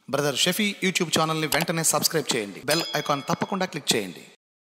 Brother Shafi YouTube ఛానల్ని వెంటనే subscribe చేయండి. బెల్ ఐకాన్ తప్పకుండా క్లిక్ చేయండి.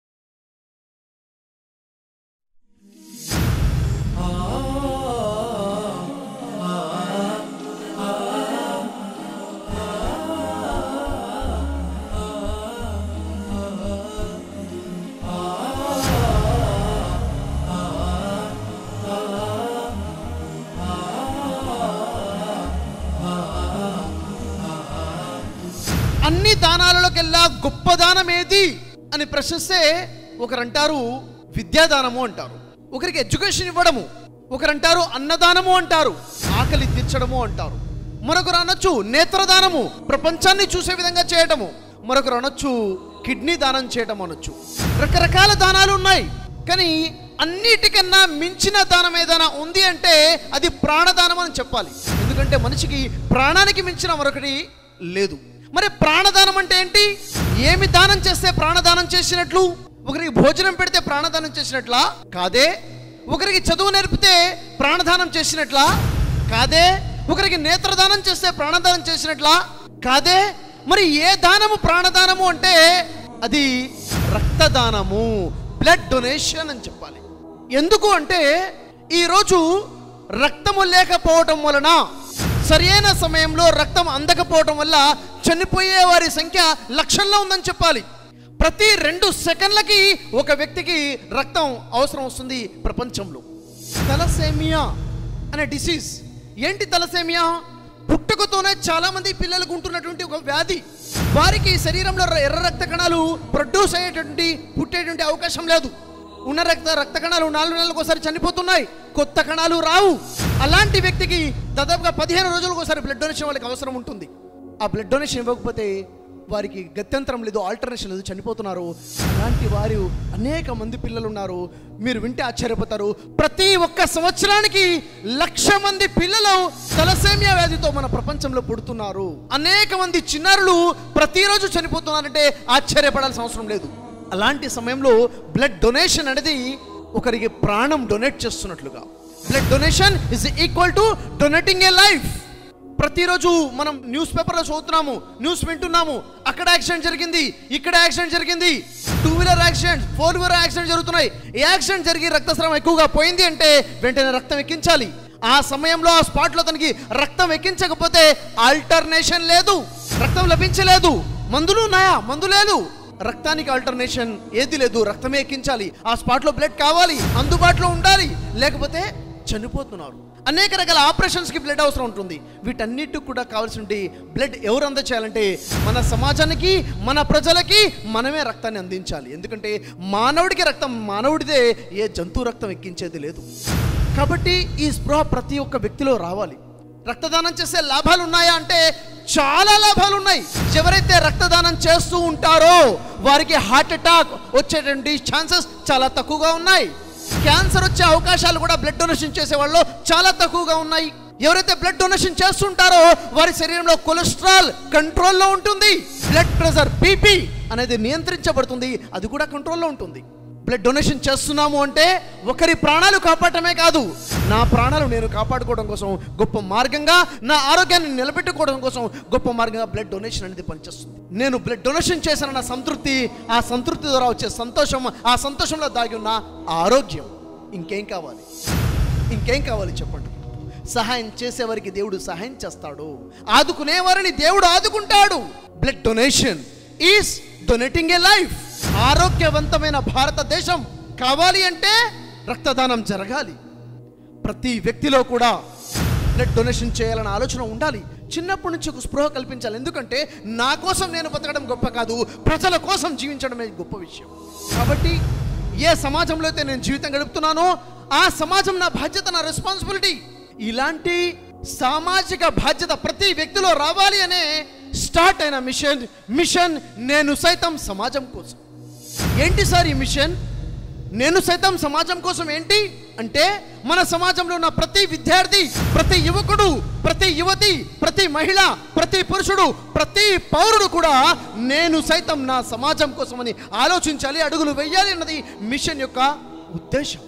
అన్ని దానాలలోకెల్లా గొప్ప దానం ఏది అని ప్రశ్నిస్తే ఒకరంటారు విద్యాదానము అంటారు, ఒకరికి ఎడ్యుకేషన్ ఇవ్వడము, ఒకరంటారు అన్నదానము అంటారు, ఆకలి తీర్చడము అంటారు, మరొకరు అనొచ్చు నేత్రదానము, ప్రపంచాన్ని చూసే విధంగా చేయటము, మరొకరు అనొచ్చు కిడ్నీ దానం చేయటం అనొచ్చు. రకరకాల దానాలు ఉన్నాయి. కానీ అన్నిటికన్నా మించిన దానం ఏదైనా ఉంది అంటే అది ప్రాణదానం అని చెప్పాలి. ఎందుకంటే మనిషికి ప్రాణానికి మించిన మరొకటి లేదు. మరి ప్రాణదానం అంటే ఏంటి? ఏమి దానం చేస్తే ప్రాణదానం చేసినట్లు? ఒకరికి భోజనం పెడితే ప్రాణదానం చేసినట్లా? కాదే. ఒకరికి చదువు నేర్పితే ప్రాణదానం చేసినట్లా? కాదే. ఒకరికి నేత్రదానం చేస్తే ప్రాణదానం చేసినట్లా? కాదే. మరి ఏ దానము ప్రాణదానము అంటే అది రక్తదానము, బ్లడ్ డొనేషన్ అని చెప్పాలి. ఎందుకు అంటే ఈరోజు రక్తము లేకపోవటం వలన, సరైన సమయంలో రక్తం అందకపోవటం వల్ల చనిపోయే వారి సంఖ్య లక్షల్లో ఉందని చెప్పాలి. ప్రతి 2 సెకండ్లకి ఒక వ్యక్తికి రక్తం అవసరం వస్తుంది ప్రపంచంలో. తలసేమియా అనే డిసీజ్. ఏంటి తలసేమియా? పుట్టుకతోనే చాలా మంది పిల్లలకు ఉంటున్నటువంటి ఒక వ్యాధి. వారికి శరీరంలో ఎర్ర రక్త కణాలు ప్రొడ్యూస్ పుట్టేటువంటి అవకాశం లేదు. ఉన్న రక్త కణాలు 4 నెలలకు ఒకసారి చనిపోతున్నాయి, కొత్త కణాలు రావు. అలాంటి వ్యక్తికి దాదాపుగా 15 రోజులకు ఒకసారి బ్లడ్ డొనేషన్ వాళ్ళకి అవసరం ఉంటుంది. ఆ బ్లడ్ డొనేషన్ ఇవ్వకపోతే వారికి గత్యంతరం లేదు, ఆల్టర్నేషన్ లేదు, చనిపోతున్నారు. అలాంటి వారు అనేక మంది పిల్లలు ఉన్నారు. మీరు వింటే ఆశ్చర్యపోతారు. ప్రతి ఒక్క సంవత్సరానికి 1,00,000 మంది పిల్లలు తలసేమియా వ్యాధితో మన ప్రపంచంలో పుడుతున్నారు. అనేక మంది చిన్నారులు ప్రతిరోజు చనిపోతున్నారంటే ఆశ్చర్యపడాల్సిన అవసరం లేదు. అలాంటి సమయంలో బ్లడ్ డొనేషన్ అనేది ఒకరికి ప్రాణం డొనేట్ చేస్తున్నట్లుగా. Blood donation is equal to donating a life. ప్రతిరోజు మనం న్యూస్ పేపర్లో చదువుతున్నాము, న్యూస్ వింటున్నాము. అక్కడ యాక్సిడెంట్ జరిగింది, ఇక్కడ యాక్సిడెంట్ జరిగింది, 2 వీలర్ యాక్సిడెంట్, 4 వీలర్ యాక్సిడెంట్ జరుగుతున్నాయి. ఏ యాక్సిడెంట్ జరిగి రక్తస్రావం ఎక్కువగా పోయింది అంటే వెంటనే రక్తం ఎక్కించాలి. ఆ సమయంలో ఆ స్పాట్లో తనకి రక్తం ఎక్కించకపోతే ఆల్టర్నేషన్ లేదు, రక్తం లభించలేదు. మందులు ఉన్నాయా? మందు లేదు. రక్తానికి ఆల్టర్నేషన్ ఏది లేదు, రక్తమే ఎక్కించాలి. ఆ స్పాట్లో బ్లడ్ కావాలి, అందుబాటులో ఉండాలి, లేకపోతే చనిపోతున్నారు. అనేక రకాల ఆపరేషన్స్కి బ్లడ్ అవసరం ఉంటుంది. వీటన్నిటికి కూడా కావాల్సిన బ్లడ్ ఎవరు అందచేయాలంటే మన సమాజానికి, మన ప్రజలకి మనమే రక్తాన్ని అందించాలి. ఎందుకంటే మానవుడికి రక్తం మానవుడిదే, ఏ జంతు రక్తం ఎక్కించేది లేదు. కాబట్టి ఈ స్పృహ ప్రతి ఒక్క వ్యక్తిలో రావాలి. రక్తదానం చేసే లాభాలు ఉన్నాయా అంటే చాలా లాభాలు ఉన్నాయి. ఎవరైతే రక్తదానం చేస్తూ ఉంటారో వారికి హార్ట్ అటాక్ వచ్చేటువంటి ఛాన్సెస్ చాలా తక్కువగా ఉన్నాయి. క్యాన్సర్ వచ్చే అవకాశాలు కూడా బ్లడ్ డొనేషన్ చేసే వాళ్ళు చాలా తక్కువగా ఉన్నాయి. ఎవరైతే బ్లడ్ డొనేషన్ చేస్తుంటారో వారి శరీరంలో కొలెస్ట్రాల్ కంట్రోల్లో ఉంటుంది, బ్లడ్ ప్రెషర్ బీపీ అనేది నియంత్రించబడుతుంది, అది కూడా కంట్రోల్లో ఉంటుంది. బ్లడ్ డొనేషన్ చేస్తున్నాము అంటే ఒకరి ప్రాణాలు కాపాడటమే కాదు, నా ప్రాణాలు నేను కాపాడుకోవడం కోసం గొప్ప మార్గంగా, నా ఆరోగ్యాన్ని నిలబెట్టుకోవడం కోసం గొప్ప మార్గంగా బ్లడ్ డొనేషన్ అనేది పనిచేస్తుంది. నేను బ్లడ్ డొనేషన్ చేసిన నా సంతృప్తి, ఆ సంతృప్తి ద్వారా వచ్చే సంతోషం, ఆ సంతోషంలో దాగి ఉన్న ఆరోగ్యం, ఇంకేం కావాలి? ఇంకేం కావాలి చెప్పండి? సహాయం చేసేవారికి దేవుడు సహాయం చేస్తాడు, ఆదుకునేవారిని దేవుడు ఆదుకుంటాడు. Blood donation is donating a life. ఆరోగ్యవంతమైన భారతదేశం కావాలి అంటే రక్తదానం జరగాలి. ప్రతి వ్యక్తిలో కూడా బ్లడ్ డొనేషన్ చేయాలన్న ఆలోచన ఉండాలి. చిన్నప్పటి నుంచి ఒక స్పృహ కల్పించాలి. ఎందుకంటే నా కోసం నేను బతకడం గొప్ప కాదు, ప్రజల కోసం జీవించడమే గొప్ప విషయం. కాబట్టి ఏ సమాజంలో అయితే నేను జీవితం గడుపుతున్నానో ఆ సమాజం నా బాధ్యత, నా రెస్పాన్సిబిలిటీ. ఇలాంటి సామాజిక బాధ్యత ప్రతి వ్యక్తిలో రావాలి అనే స్టార్ట్ అయిన మిషన్ నేను సైతం సమాజం కోసం. ఏంటి సార్ ఈ మిషన్? నేను సైతం సమాజం కోసం ఏంటి అంటే మన సమాజంలో ఉన్న ప్రతి విద్యార్థి, ప్రతి యువకుడు, ప్రతి యువతి, ప్రతి మహిళ, ప్రతి పురుషుడు, ప్రతి పౌరుడు కూడా నేను సైతం నా సమాజం కోసమని ఆలోచించాలి, అడుగులు వేయాలి అన్నది మిషన్ యొక్క ఉద్దేశం.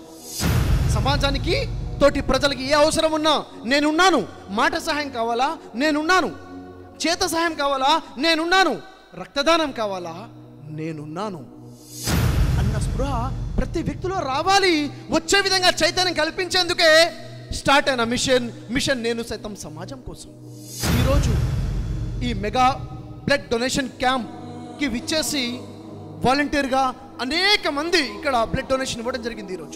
సమాజానికి తోటి ప్రజలకి ఏ అవసరం ఉన్నా నేనున్నాను. మాట సహాయం కావాలా? నేనున్నాను. చేత సహాయం కావాలా? నేనున్నాను. రక్తదానం కావాలా? నేనున్నాను అన్న స్పృహ ప్రతి వ్యక్తిలో రావాలి. వచ్చే విధంగా చైతన్యం కల్పించేందుకే స్టార్ట్ అయిన మిషన్ నేను సైతం సమాజం కోసం. ఈరోజు ఈ మెగా బ్లడ్ డొనేషన్ క్యాంప్కి విచ్చేసి వాలంటీర్గా అనేక మంది ఇక్కడ బ్లడ్ డొనేషన్ ఇవ్వడం జరిగింది. ఈరోజు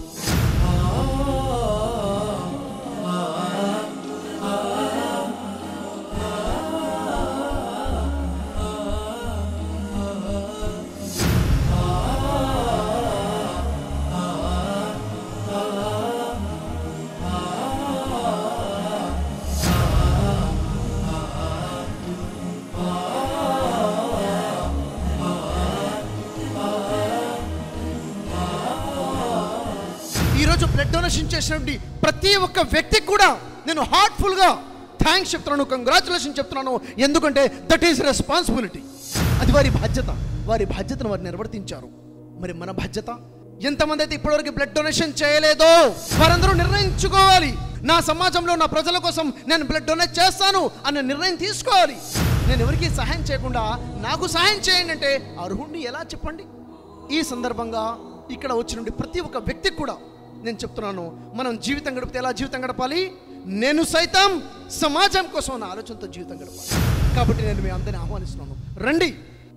బ్లడ్ డొనేషన్ చేసినటువంటి ప్రతి ఒక్క వ్యక్తికి కూడా నేను హార్ట్ఫుల్గా థ్యాంక్స్ చెప్తున్నాను, కంగ్రాచులేషన్ చెప్తున్నాను. ఎందుకంటే దట్ ఈస్ రెస్పాన్సిబిలిటీ. అది వారి బాధ్యత. వారి బాధ్యతను వారు నిర్వర్తించారు. మరి మన బాధ్యత? ఎంతమంది అయితే ఇప్పటివరకు బ్లడ్ డొనేషన్ చేయలేదో వారందరూ నిర్ణయించుకోవాలి. నా సమాజంలో నా ప్రజల కోసం నేను బ్లడ్ డొనేట్ చేస్తాను అన్న నిర్ణయం తీసుకోవాలి. నేను ఎవరికి సహాయం చేయకుండా నాకు సహాయం చేయండి అంటే అర్హుడిని ఎలా చెప్పండి? ఈ సందర్భంగా ఇక్కడ వచ్చిన ప్రతి ఒక్క వ్యక్తికి కూడా నేను చెప్తున్నాను, మనం జీవితం గడిపితే ఎలా జీవితం గడపాలి? నేను సైతం సమాజం కోసం నా ఆలోచనతో జీవితం గడపాలి. కాబట్టి నేను మీ అందరిని ఆహ్వానిస్తున్నాను, రండి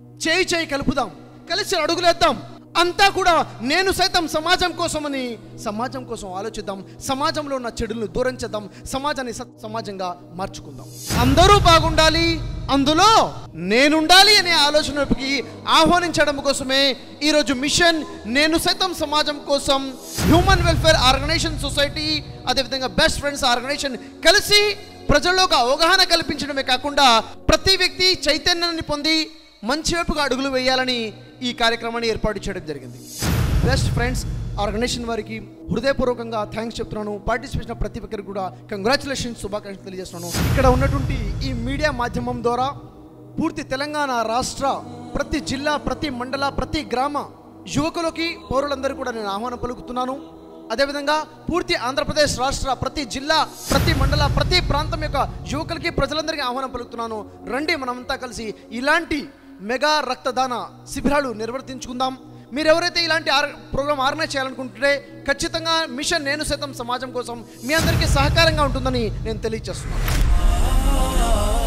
చేయి కలుపుదాం, కలిసి అడుగులేద్దాం. అంతా కూడా నేను సైతం సమాజం కోసమని సమాజం కోసం ఆలోచిద్దాం. సమాజంలో ఉన్న చెడులను దూరం చేద్దాం. సమాజాన్ని సమాజంగా మార్చుకుందాం. అందరూ బాగుండాలి, అందులో నేనుండాలి అనే ఆలోచనకి ఆహ్వానించడం కోసమే ఈరోజు మిషన్ నేను సైతం సమాజం కోసం హ్యూమన్ వెల్ఫేర్ ఆర్గనైజేషన్ సొసైటీ అదేవిధంగా బెస్ట్ ఫ్రెండ్స్ ఆర్గనైజేషన్ కలిసి ప్రజల్లో ఒక అవగాహన కల్పించడమే కాకుండా ప్రతి వ్యక్తి చైతన్యాన్ని పొంది మంచి వైపుగా అడుగులు వేయాలని ఈ కార్యక్రమాన్ని ఏర్పాటు చేయడం జరిగింది. బెస్ట్ ఫ్రెండ్స్ ఆర్గనైజేషన్ వారికి హృదయపూర్వకంగా థ్యాంక్స్ చెప్తున్నాను. పార్టిసిపేషన్ ప్రతి ఒక్కరికి కూడా కంగ్రాచులేషన్స్, శుభాకాంక్షలు తెలియజేస్తున్నాను. ఇక్కడ ఉన్నటువంటి ఈ మీడియా మాధ్యమం ద్వారా పూర్తి తెలంగాణ రాష్ట్ర ప్రతి జిల్లా, ప్రతి మండల, ప్రతి గ్రామ యువకులకి, పౌరులందరూ కూడా నేను ఆహ్వానం పలుకుతున్నాను. అదేవిధంగా పూర్తి ఆంధ్రప్రదేశ్ రాష్ట్ర ప్రతి జిల్లా, ప్రతి మండల, ప్రతి ప్రాంతం యొక్క యువకులకి, ప్రజలందరికీ ఆహ్వానం పలుకుతున్నాను. రండి మనమంతా కలిసి ఇలాంటి మెగా రక్తదాన శిబిరాలు నిర్వర్తించుకుందాం. మీరు ఎవరైతే ఇలాంటి ప్రోగ్రామ్ ఆర్గనైజ్ చేయాలనుకుంటుంటే ఖచ్చితంగా మిషన్ నేను సైతం సమాజం కోసం మీ అందరికీ సహకారంగా ఉంటుందని నేను తెలియజేస్తున్నాను.